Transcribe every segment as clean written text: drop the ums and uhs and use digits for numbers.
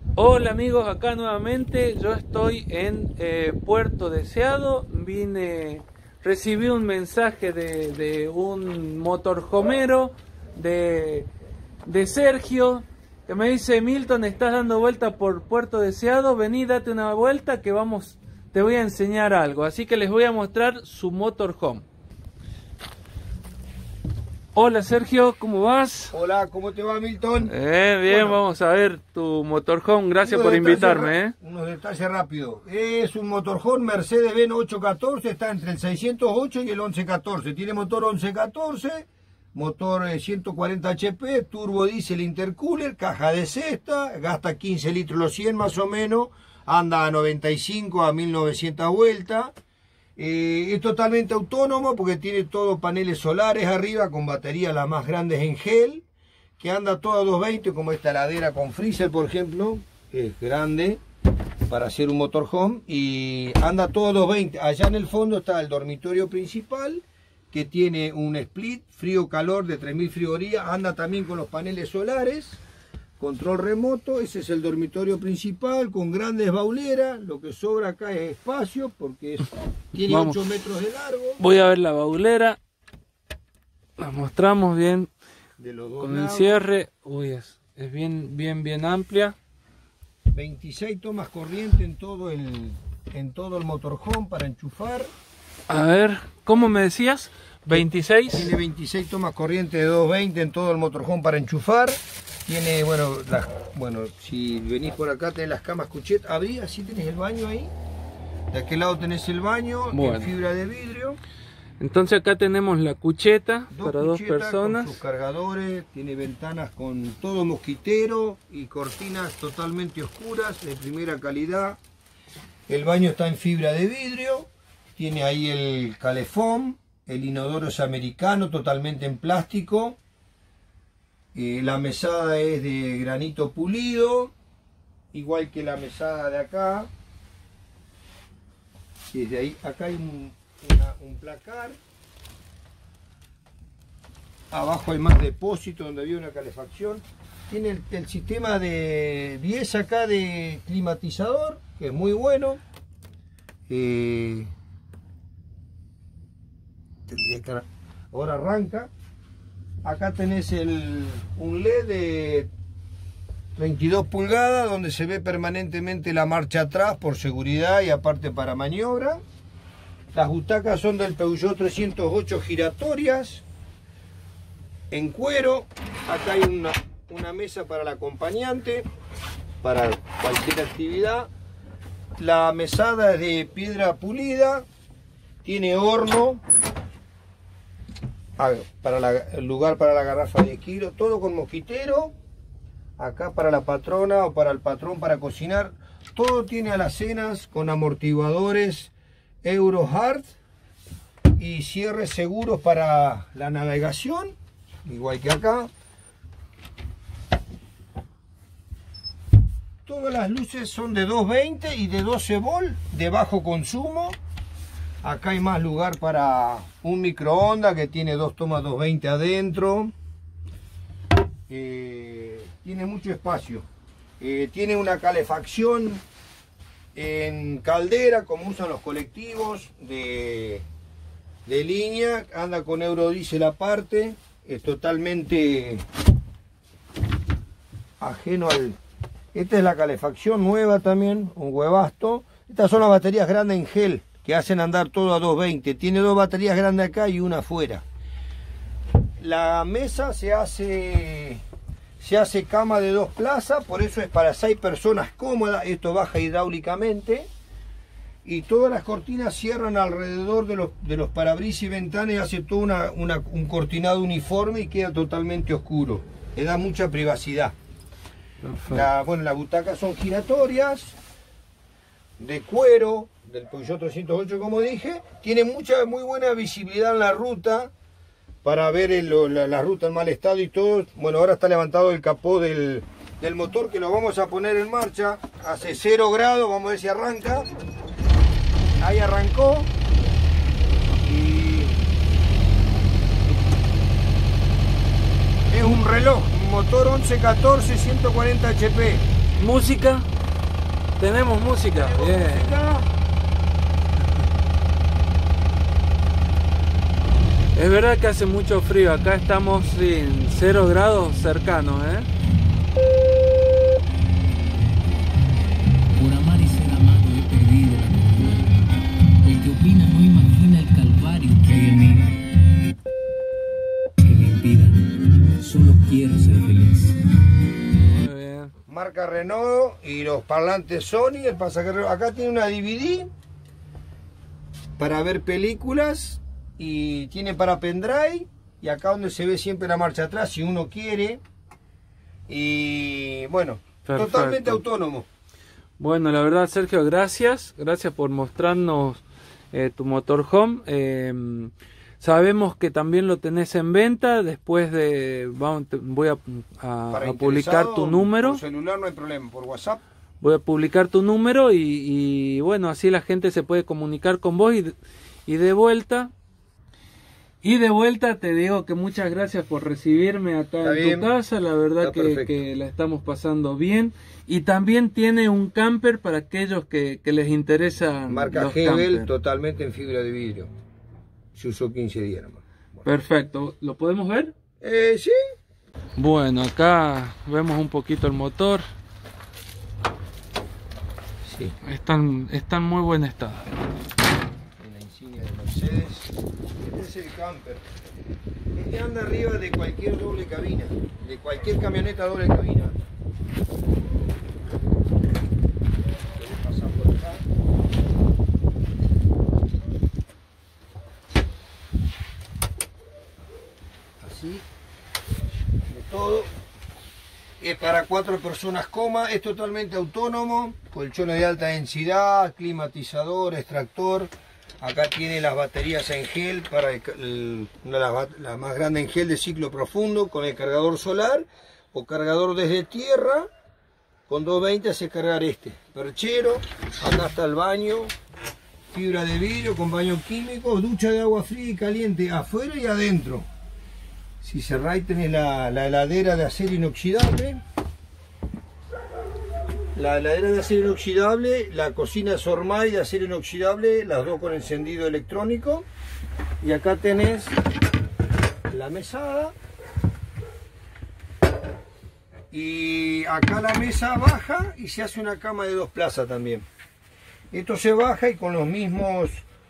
Hola amigos, acá nuevamente. Yo estoy en Puerto Deseado. Recibí un mensaje de un motorhomero de Sergio, que me dice: Milton, estás dando vuelta por Puerto Deseado, vení, date una vuelta que te voy a enseñar algo. Así que les voy a mostrar su motorhome. Hola Sergio, ¿cómo vas? Hola, ¿cómo te va, Milton? Bien, Bueno, vamos a ver tu motorhome. Gracias por invitarme. Unos detalles rápidos. Es un motorhome Mercedes-Benz 814, está entre el 608 y el 1114. Tiene motor 1114, motor 140 HP, turbo diésel intercooler, caja de cesta, gasta 15 litros los 100 más o menos, anda a 95 a 1900 vueltas. Es totalmente autónomo porque tiene todos paneles solares arriba con baterías las más grandes en gel, que anda todo a 220 como esta heladera con freezer, por ejemplo, es grande para hacer un motorhome y anda todo a 220. Allá en el fondo está el dormitorio principal, que tiene un split frío-calor de 3000 frigorías, anda también con los paneles solares, control remoto. Ese es el dormitorio principal con grandes bauleras. Lo que sobra acá es espacio porque tiene 8 metros de largo. Voy a ver la baulera. La mostramos bien De los dos con lados. el cierre. Uy, es bien amplia. 26 tomas corriente en todo el motorhome para enchufar. A ver, ¿cómo me decías? 26. Tiene 26 tomas corriente de 220 en todo el motorhome para enchufar. Tiene, bueno, si venís por acá tenés las camas cuchet, abrí, así tenés el baño ahí. De aquel lado tenés el baño, bueno, en fibra de vidrio. Entonces acá tenemos la cucheta para dos personas. Con sus cargadores, tiene ventanas con todo mosquitero y cortinas totalmente oscuras, de primera calidad. El baño está en fibra de vidrio, tiene ahí el calefón, el inodoro es americano, totalmente en plástico. La mesada es de granito pulido, igual que la mesada de acá. Desde ahí, acá hay un placar. Abajo hay más depósito donde había una calefacción. Tiene el sistema de 10 acá de climatizador, que es muy bueno. Ahora arranca. Acá tenés un LED de 32 pulgadas donde se ve permanentemente la marcha atrás por seguridad y aparte para maniobra. Las butacas son del Peugeot 308 giratorias en cuero. Acá hay una mesa para el acompañante para cualquier actividad. La mesada es de piedra pulida, tiene horno el lugar para la garrafa de kilo, todo con mosquitero. Acá para la patrona o para el patrón para cocinar, todo tiene alacenas con amortiguadores Eurohard y cierres seguros para la navegación, igual que acá. Todas las luces son de 220 y de 12 volt de bajo consumo. Acá hay más lugar para un microondas que tiene 2 tomas 220 adentro. Tiene mucho espacio. Tiene una calefacción en caldera como usan los colectivos de línea. Anda con eurodiesel aparte. Es totalmente ajeno al... Esta es la calefacción nueva también, un huevasto. Estas son las baterías grandes en gel que hacen andar todo a 220. Tiene 2 baterías grandes acá y una afuera. La mesa se hace cama de 2 plazas, por eso es para 6 personas cómoda. Esto baja hidráulicamente. Y todas las cortinas cierran alrededor de los parabrisas y ventanas y hace todo un cortinado uniforme y queda totalmente oscuro. Le da mucha privacidad. Las butacas son giratorias, de cuero, del Peugeot 308 como dije. Tiene muy buena visibilidad en la ruta para ver la ruta en mal estado y todo. Bueno, ahora está levantado el capó del motor que lo vamos a poner en marcha. Hace 0 grados, vamos a ver si arranca. Ahí arrancó. Y es un reloj, un motor 1114 140 HP. Música. Tenemos música. Bien. Es verdad que hace mucho frío. Acá estamos en 0 grados cercanos, Por amar y ser amado he perdido la cordura. El que opina no imagina el calvario que hay en mí. Que me impida, solo quiero ser feliz. Muy bien. Marca Renault y los parlantes Sony, el pasajero. Acá tiene una DVD para ver películas y tiene para pendrive. Y acá donde se ve siempre la marcha atrás si uno quiere. Y bueno, Perfecto. Totalmente autónomo. Bueno, la verdad, Sergio, gracias por mostrarnos tu motorhome. Sabemos que también lo tenés en venta. Después voy a publicar tu número. Por celular no hay problema, por WhatsApp. Voy a publicar tu número y bueno, así la gente se puede comunicar con vos y de vuelta. Y de vuelta te digo que muchas gracias por recibirme acá en tu casa. La verdad que la estamos pasando bien. Y también tiene un camper para aquellos que les interesan. Marca Hebel, totalmente en fibra de vidrio. Se usó 15 días nomás. Bueno. Perfecto. ¿Lo podemos ver? Sí. Bueno, acá vemos un poquito el motor. Sí. Está en muy buen estado. En la insignia de Mercedes. Este es el camper. Este anda arriba de cualquier doble cabina. De cualquier camioneta doble cabina. Pasar por acá. Así. De todo. Es para 4 personas coma. Es totalmente autónomo. Colchones de alta densidad, climatizador, extractor. Acá tiene las baterías en gel, para la más grande en gel de ciclo profundo, con el cargador solar o cargador desde tierra. Con 220 hace cargar este. Perchero, acá está el baño, fibra de vidrio con baño químico, ducha de agua fría y caliente afuera y adentro. Si cerráis tenés la heladera de acero inoxidable. La heladera de acero inoxidable, la cocina Sormay de acero inoxidable, las dos con encendido electrónico. Y acá tenés la mesada. Y acá la mesa baja y se hace una cama de 2 plazas también. Esto se baja y con los mismos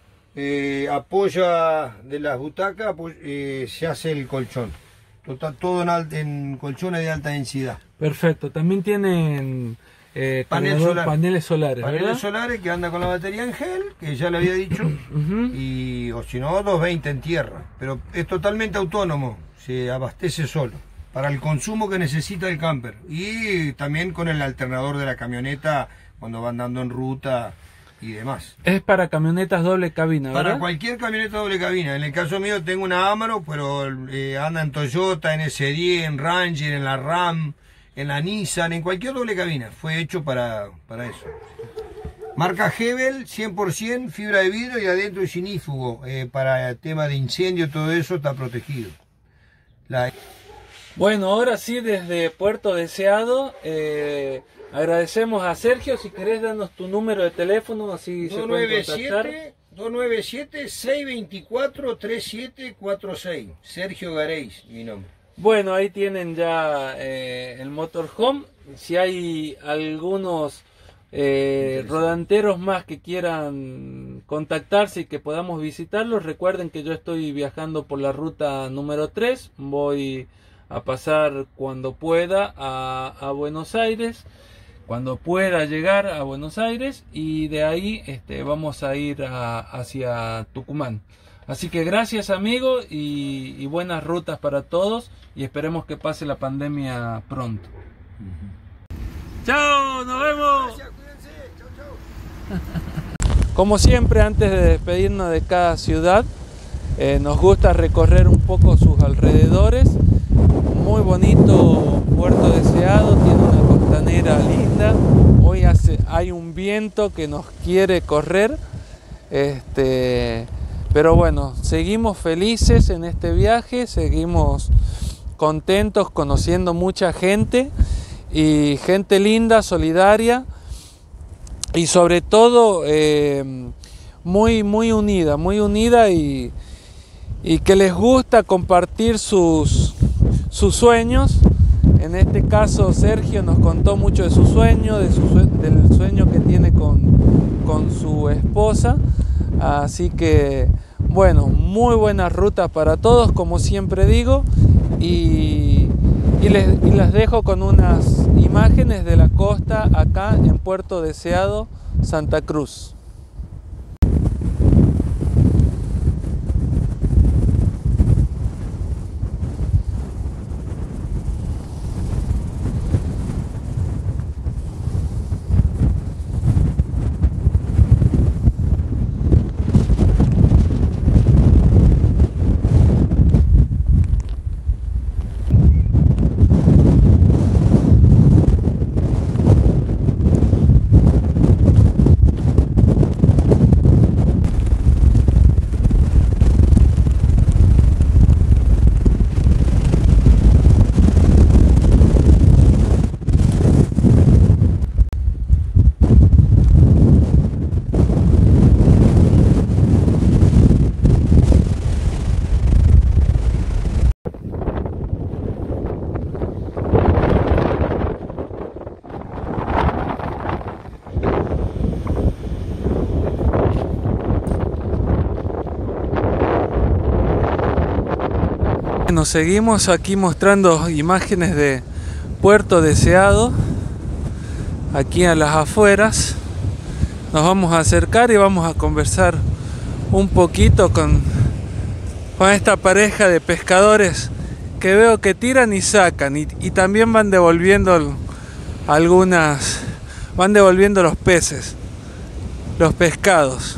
apoya de las butacas se hace el colchón. Total, todo en colchones de alta densidad. Perfecto. También tienen paneles solares, ¿verdad? Paneles solares que anda con la batería en gel, que ya le había dicho, y o si no 220 en tierra, pero es totalmente autónomo, se abastece solo para el consumo que necesita el camper y también con el alternador de la camioneta cuando va andando en ruta y demás. Es para camionetas doble cabina, ¿verdad? Para cualquier camioneta doble cabina. En el caso mío tengo una Amarok, pero anda en Toyota, en S10, en Ranger, en la Ram, en la Nissan, en cualquier doble cabina. Fue hecho para eso. Marca Hebel, 100% fibra de vidrio y adentro es inífugo. Para el tema de incendio, todo eso está protegido. Bueno, ahora sí, desde Puerto Deseado, agradecemos a Sergio. Si querés darnos tu número de teléfono, así se puede contactar. 297-624-3746. Sergio Gareis, mi nombre. Bueno, ahí tienen ya el motorhome. Si hay algunos rodanteros más que quieran contactarse y que podamos visitarlos, recuerden que yo estoy viajando por la ruta número 3. Voy a pasar cuando pueda a Buenos Aires, cuando pueda llegar a Buenos Aires, y de ahí vamos a ir hacia Tucumán. Así que gracias, amigo, y buenas rutas para todos, y esperemos que pase la pandemia pronto. ¡Chao! ¡Nos vemos! Gracias, cuídense. Chau, chau. Como siempre, antes de despedirnos de cada ciudad, nos gusta recorrer un poco sus alrededores. Muy bonito Puerto Deseado, tiene una costanera linda. Hoy hay un viento que nos quiere correr, pero bueno, seguimos felices en este viaje, seguimos contentos, conociendo mucha gente, y gente linda, solidaria y sobre todo muy unida y que les gusta compartir sus sueños. En este caso Sergio nos contó mucho de su sueño, del sueño que tiene con su esposa. Así que bueno, muy buenas rutas para todos, como siempre digo, y les dejo con unas imágenes de la costa acá en Puerto Deseado, Santa Cruz. Nos seguimos aquí mostrando imágenes de Puerto Deseado, aquí a las afueras. Nos vamos a acercar y vamos a conversar un poquito con esta pareja de pescadores que veo que tiran y sacan y también van devolviendo van devolviendo los peces, los pescados.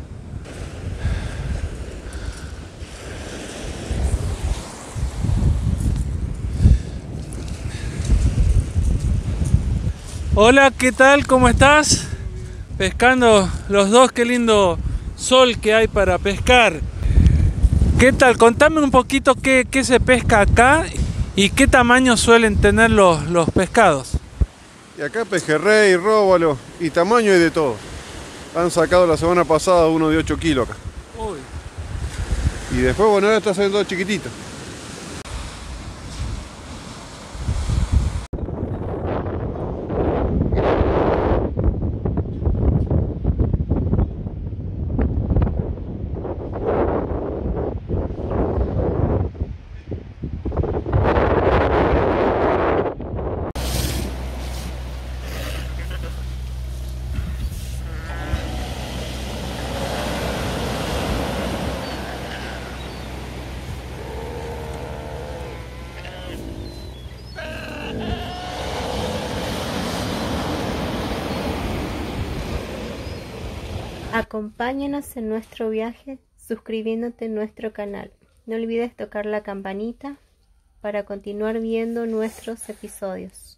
Hola, ¿qué tal? ¿Cómo estás? Pescando los dos, qué lindo sol que hay para pescar. ¿Qué tal? Contame un poquito qué se pesca acá y qué tamaño suelen tener los pescados. Y acá pejerrey, róbalo y tamaño hay de todo. Han sacado la semana pasada uno de 8 kilos acá. Uy. Y después, bueno, ahora está saliendo chiquitito. Acompáñanos en nuestro viaje suscribiéndote a nuestro canal. No olvides tocar la campanita para continuar viendo nuestros episodios.